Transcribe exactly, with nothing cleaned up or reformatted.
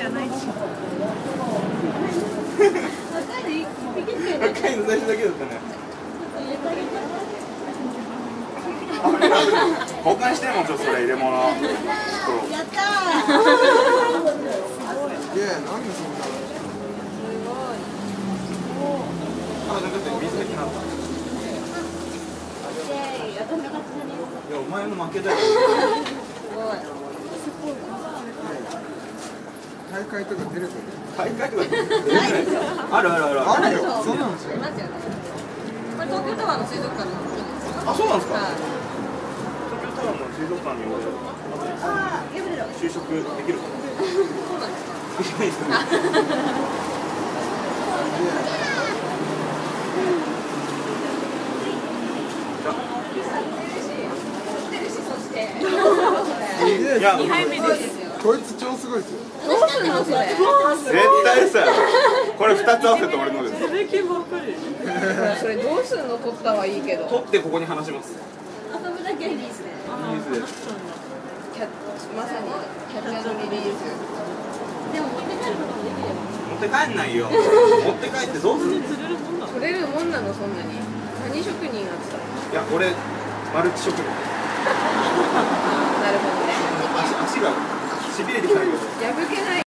じゃないし。 赤いの最初だけだったね。交換してもちょっとそれ入れ物。やったー。 いや、なんでそんな。 あ、なんか水だけなった。いや、お前の負けだよ。 大会とか出れた。 大会とか出れない。あるあるある。 あるよ。そうなんですよ。 これ東京タワーの水族館の。 あ、そうなんですか。東京タワーの水族館に俺就職できるかな。 そうなんですか。 できないですね。いや、 にはいめです。 こいつ超すごいですよ。 どうすんのそれ。 絶対さ、これ二つ合わせて俺のです。 それどうすんの取ったはいいけど。 取ってここに話します。 遊ぶだけリリースで。 リリースで。 キャまさにキャッチャーのリリース。でも持って帰ることもできれば。 持って帰んないよ。持って帰ってどうする？ 釣れるもんなの？釣れるもんなのそんなに。何職人がつったの？ いや、俺マルチ職人。 なるほどね。 足足がしびれてきたけど。 破けない。